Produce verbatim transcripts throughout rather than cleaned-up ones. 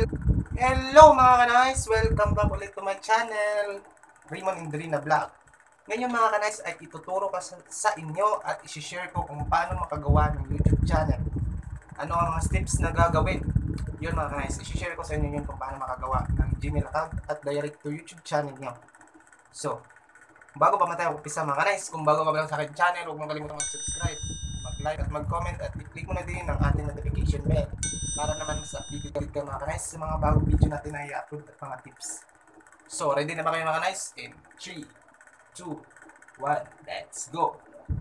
Hello mga kanais! Welcome back ulit to my channel, Raymond Indrina Vlog. Ngayon mga kanais ay ituturo ko sa, sa inyo at isi-share ko kung paano makagawa ng YouTube channel. Ano ang mga steps na gagawin. Yun mga kanais, isi-share ko sa inyo yun kung paano makagawa ng Gmail account at direct to YouTube channel nyo. So, bago pa matay umpisa mga kanais, kung bago ka pa lang sa akin channel, huwag mong kalimutan mag-subscribe, mag-like at mag-comment at i-click mo na din ang ating notification bell para naman sa update ka mga kanais sa mga bagong video natin na i-upload at mga tips. So, ready na ba kayo mga kanais? In three, two, one, let's go!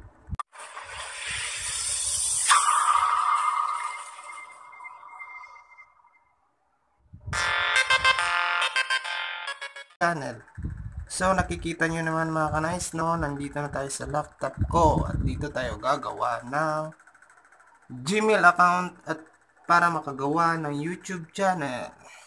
Channel. So, nakikita nyo naman mga kanais, no? Nandito na tayo sa laptop ko at dito tayo gagawa ng Gmail account at para makagawa ng YouTube channel.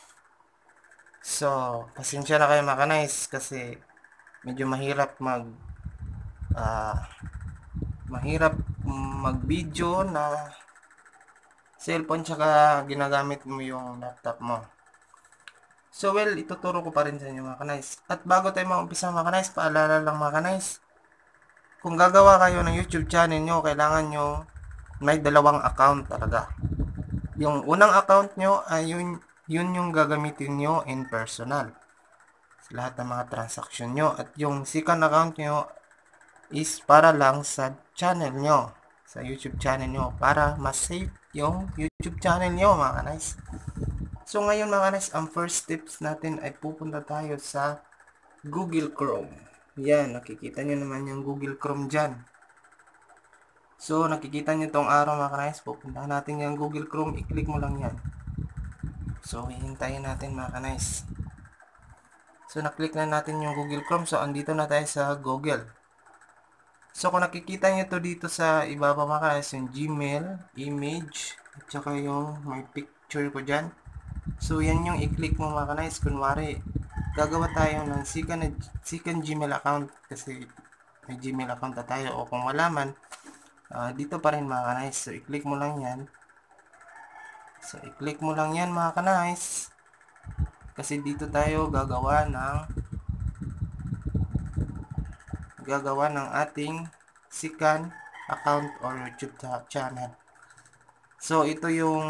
So, pasensya na kayo mga kanais kasi medyo mahirap mag uh, mahirap mag video na cellphone tsaka ginagamit mo yung laptop mo. So, well, ituturo ko pa rin sa inyo mga kanais. At bago tayo mag-umpisa mga kanais, paalala lang mga kanais, kung gagawa kayo ng YouTube channel nyo, kailangan nyo may dalawang account talaga. Yung unang account nyo ay yun, yun yung gagamitin nyo in personal sa lahat ng mga transaction nyo. At yung second account nyo is para lang sa channel nyo, sa YouTube channel nyo, para mas safe yung YouTube channel nyo mga kanais. So ngayon mga kanais, ang first steps natin ay pupunta tayo sa Google Chrome. Yan, nakikita nyo naman yung Google Chrome dyan. So, nakikita nyo tong araw mga kanais, pupuntahan natin yung Google Chrome, i-click mo lang yan. So, hihintayin natin mga kanais. So, na-click na natin yung Google Chrome, so andito na tayo sa Google. So, kung nakikita nyo to dito sa ibaba mga kanais, yung Gmail, image, at saka yung may picture ko dyan. So, yan yung i-click mo mga kanais. Kunwari, gagawa tayo ng second, second Gmail account kasi may Gmail account na tayo o kung wala man, Uh, dito pa rin mga kanais. So, i-click mo lang yan. So, i-click mo lang yan mga kanais. Kasi dito tayo gagawa ng gagawa ng ating second account or YouTube channel. So, ito yung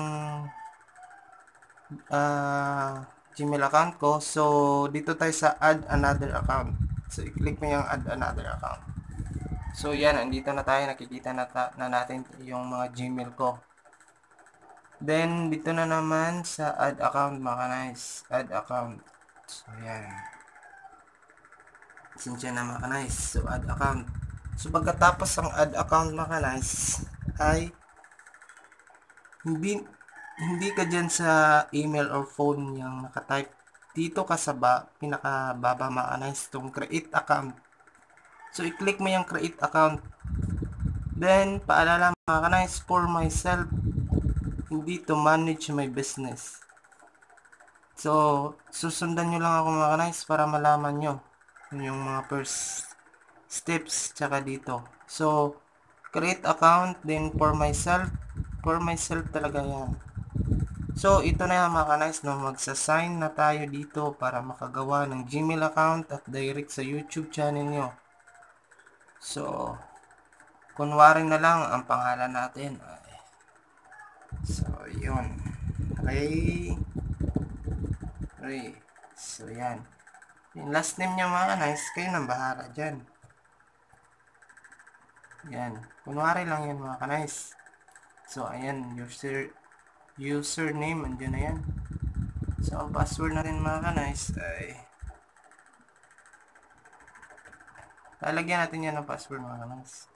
uh, Gmail account ko. So, dito tayo sa add another account. So, i-click mo yung add another account. So, yan. Andito na tayo. Nakikita na, na natin yung mga Gmail ko. Then, dito na naman sa add account, mga kanais. Add account. So, yan. Sinsya na, mga kanais. So, add account. So, pagkatapos ang add account, mga kanais, ay hindi, hindi ka dyan sa email or phone yung nakatype. Dito ka sa ba, pinakababa, mga kanais, itong create account. So, i-click mo yung create account. Then, paalala mga kanais, for myself, hindi to manage my business. So, susundan nyo lang ako mga kanais para malaman nyo yung mga first steps tsaka dito. So, create account, then for myself, for myself talaga yan. So, ito na yan mga kanais, no? Magsasign na tayo dito para makagawa ng Gmail account at direct sa YouTube channel nyo. So, kunwari na lang ang pangalan natin ay, so, yun, Ray, Ray, so, yan, yung last name niya mga kanais, kayo nang bahala dyan, yan, kunwari lang yun mga kanais. So, ayan, user, username, andyan na yan. So, ang password na rin mga kanais ay, lalagyan natin yan ng password mga kanais.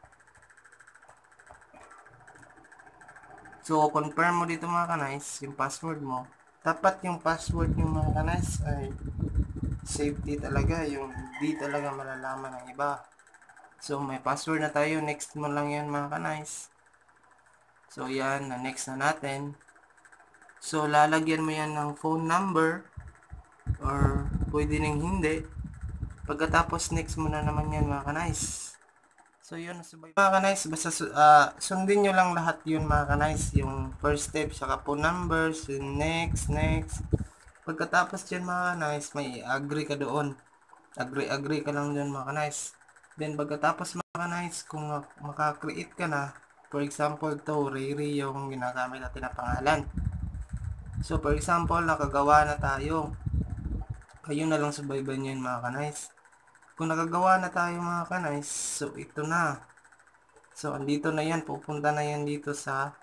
So, confirm mo dito mga kanais, yung password mo. Dapat yung password yung mga kanais ay safety talaga, yung di talaga malalaman ng iba. So, may password na tayo. Next mo lang yan mga kanais. So, yan, na next na natin. So, lalagyan mo yan ng phone number or pwede nang hindi. Pagkatapos, next mo na naman yan mga kanais. So yun, sabay mga ka-nice, basta uh, sundin nyo lang lahat yun mga ka-nice, yung first step, saka po numbers, yung next, next. Pagkatapos dyan mga ka-nice, may agree ka doon. Agree, agree ka lang dyan mga ka-nice. Then pagkatapos mga ka-nice, kung makakreate ka na, for example to, Riri yung ginagamit natin na pangalan. So for example, nakagawa na tayo. Kayo na lang subayban yun mga ka-nice. Kung nakagawa na tayo mga ka-nice, so ito na. So andito na yan, pupunta na yan dito sa,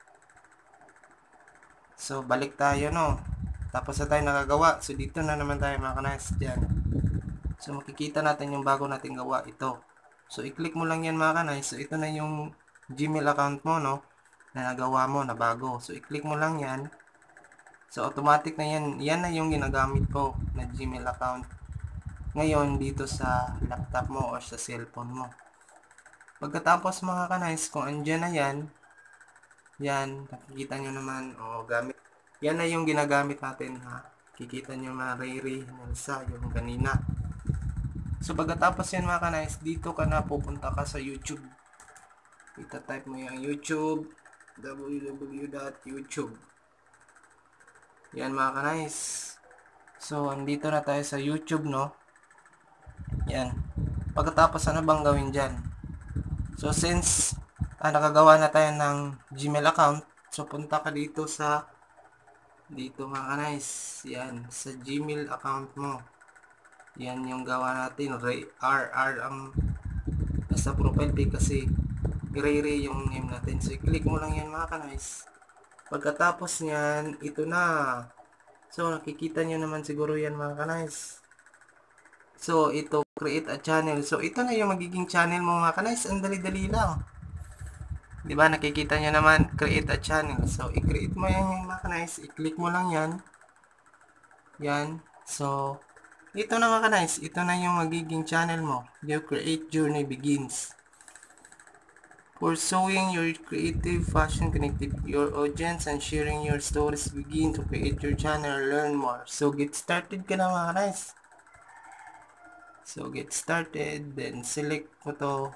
so balik tayo no. Tapos na tayo nakagawa, so dito na naman tayo mga ka-nice dyan. So makikita natin yung bago nating gawa, ito. So i-click mo lang yan mga ka-nice. So ito na yung Gmail account mo no, na nagawa mo na bago. So i-click mo lang yan. So automatic na yan, yan na yung ginagamit ko na Gmail account ngayon dito sa laptop mo o sa cellphone mo. Pagkatapos mga ka-nice, kung andyan na yan, yan, nakikita nyo naman, o gamit, yan na yung ginagamit natin ha. Kikita nyo mga Riri, Nelsa, yung kanina. So pagkatapos yan mga ka-nice, dito ka na pupunta ka sa YouTube. Ita-type mo yung YouTube, w w w dot youtube. Yan mga ka-nice. So andito na tayo sa YouTube no. Yan. Pagkatapos ano bang gawin dyan? So since ah, nakagawa na tayo ng Gmail account, so punta ka dito sa dito mga ka-nice. Yan, sa Gmail account mo. Yan yung gawa natin. R R ang nasa profile pic kasi Ray yung name natin. So i-click mo lang yan mga ka-nice. Pagkatapos nyan, ito na. So nakikita nyo naman siguro yan mga ka-nice. So ito, create a channel. So ito na yung magiging channel mo mga ka-nice. Ang dali-dali lang. Diba nakikita nyo naman, create a channel. So i-create mo yan yung mga ka-nice. I-click mo lang yan. Yan. So ito na mga ka-nice. Ito na yung magiging channel mo. Your create journey begins. Pursuing your creative passion, connecting your audience, and sharing your stories begin to create your channel. Learn more. So get started ka na mga ka-nice. So get started, then select mo to,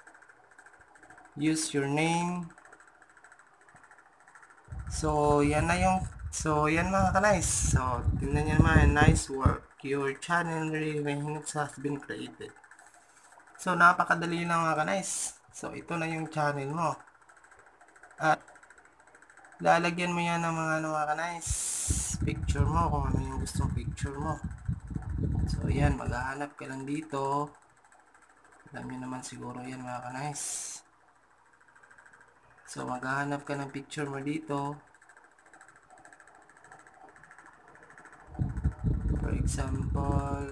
use your name. So yan na yung, so yan mga ka-nice. So tingnan nyo naman, nice work, your channel really has been created. So napakadali lang mga ka-nice. So ito na yung channel mo, at lalagyan mo yan ng mga ano mga ka-nice, picture mo kung ano yung gustong picture mo. So yan, maghahanap ka lang dito. Alam nyo naman siguro yan mga ka-nice. So maghahanap ka ng picture mo dito. For example,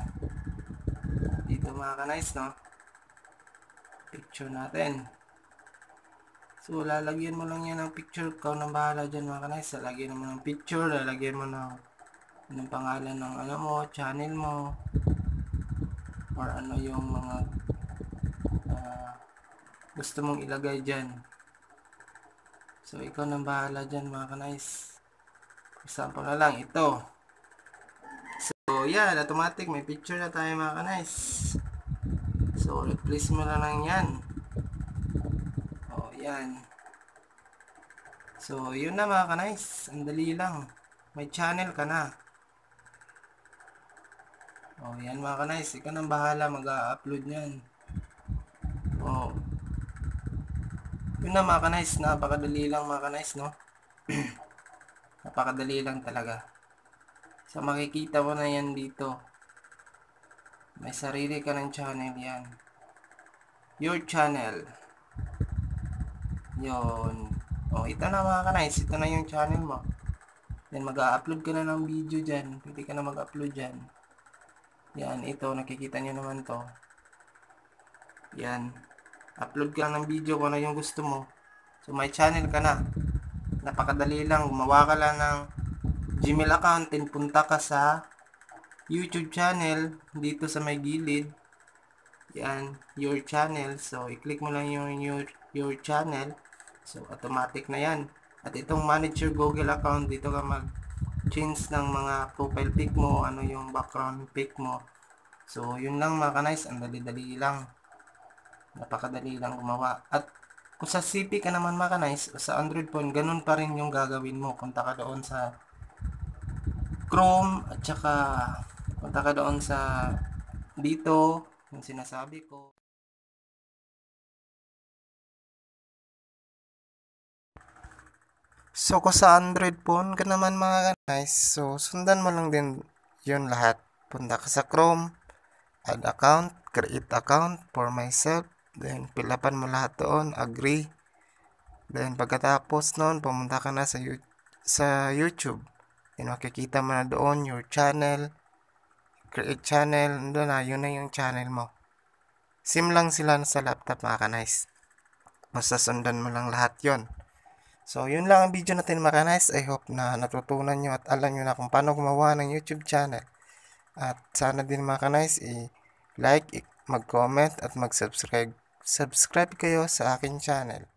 dito mga ka-nice no, picture natin. So lalagyan mo lang yan ng picture. Ikaw nang bahala dyan mga ka-nice. Lalagyan mo ng picture, lalagyan mo ng anong pangalan ng ano mo, channel mo, or ano yung mga uh, gusto mong ilagay dyan. So ikaw nang bahala dyan mga ka-nice. For example na lang ito. So yan, automatic may picture na tayo mga ka-nice. So replace mo na lang yan. O yan. So yun na mga ka-nice, ang dali lang, may channel ka na. Oh, yan mga ka-nice, ikaw nang bahala mag-upload niyan. Oh. Yun na mga ka-nice, napakadali lang mga ka-nice, no? Napakadali lang talaga. So makikita mo na yan dito. May sarili ka ng channel yan. Your channel. Yun. Oh, ito na mga ka-nice, ito na yung channel mo. Then mag-upload ka na ng video dyan. Pwede ka na mag-upload dyan. Yan, ito, nakikita nyo naman to. Yan. Upload ka ng video kung ano yung gusto mo. So, may channel ka na. Napakadali lang. Gumawa ka lang ng Gmail account, then punta ka sa YouTube channel. Dito sa may gilid. Yan, your channel. So, i-click mo lang yung your, your channel. So, automatic na yan. At itong manage your Google account, dito ka mag change ng mga profile pic mo, ano yung background pic mo. So yun lang mga ka-nice, ang dali-dali lang. Napakadali lang gumawa. At kung sa C P ka naman mga kanays, sa Android phone, ganun pa rin yung gagawin mo. Punta ka doon sa Chrome at saka punta ka doon sa dito, yung sinasabi ko. So, kung sa Android phone ka naman mga guys, so sundan mo lang din yun lahat. Punta ka sa Chrome, add account, create account for myself, then fill upan mo lahat doon, agree. Then pagkatapos noon, pumunta ka na sa, sa YouTube. Then makikita mo na doon your channel, create channel, doon na, yun na yung channel mo. Sim lang sila sa laptop mga ka-nice. Basta sundan mo lang lahat yon. So, yun lang ang video natin mga ka-nice. I hope na natutunan nyo at alam nyo na kung paano gumawa ng YouTube channel. At sana din mga ka-nice, i-like, mag-comment at mag-subscribe. Subscribe kayo sa akin channel.